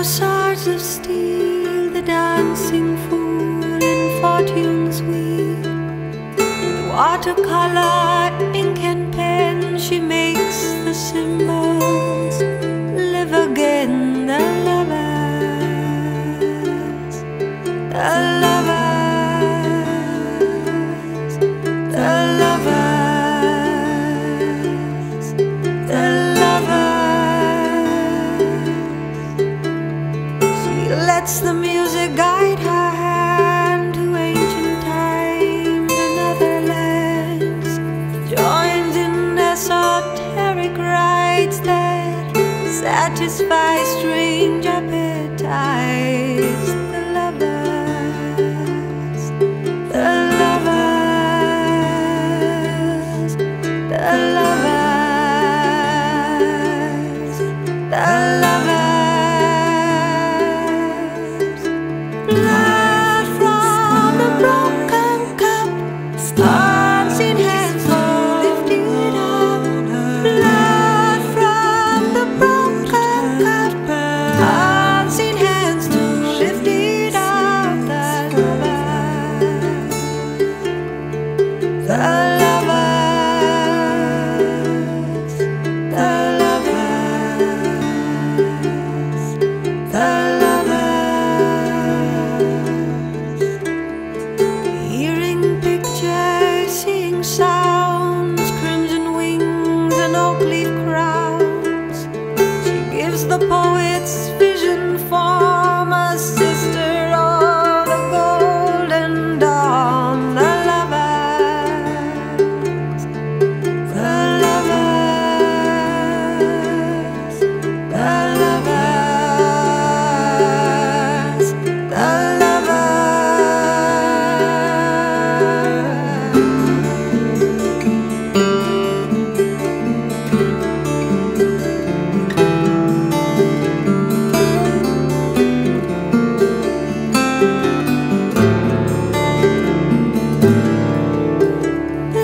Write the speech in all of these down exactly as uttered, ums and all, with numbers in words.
swords of steel, the dancing fool in fortune's wheel. With watercolor, ink and pen, she makes the symbols live again. The lovers, the lovers, the lovers, the lovers. She lets the music guide her hand to ancient times and other lands, joins in esoteric rites that satisfy strange appetites. The lovers, the lovers, the lovers, the lovers. Blood from the broken cup, unseen hands lifted up. Blood from the broken cup, unseen hands to lift it up. The lovers, the lovers, the lovers, hearing pictures, seeing sounds, crimson wings and oak leaf crowns. She gives the poet's vision form, a sister of the golden dawn. The lovers, the lovers, the lovers, the lovers.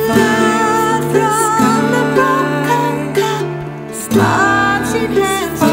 Blood from the broken cup, unseen hands